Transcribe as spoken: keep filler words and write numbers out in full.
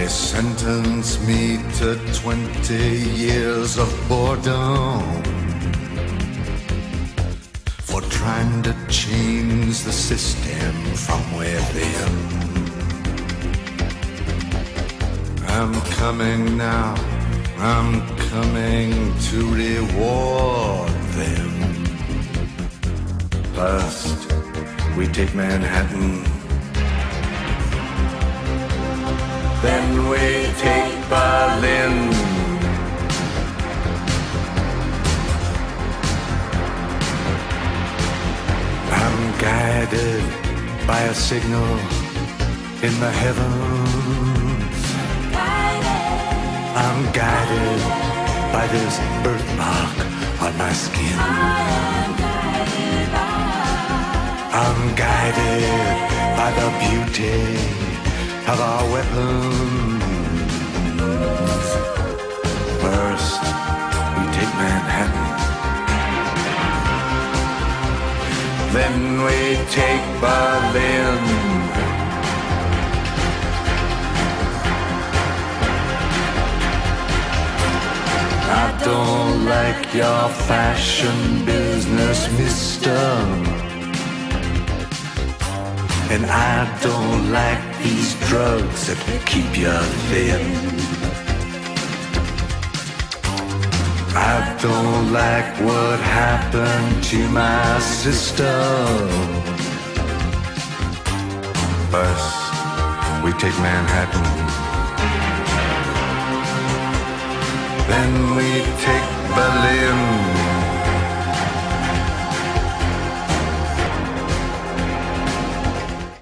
sentence me to twenty years of boredom for trying to change the system from within. I'm coming now, I'm coming to reward them. First, we take Manhattan. Then we take Berlin. I'm guided by a signal in the heavens. I'm guided by this birthmark on my skin. I'm guided by the beauty of our weapons. First, we take Manhattan. Then we take Berlin. I don't like your fashion business, mister. And I don't like these drugs that keep you thin. I don't like what happened to my sister. First, we take Manhattan. Then we take Berlin.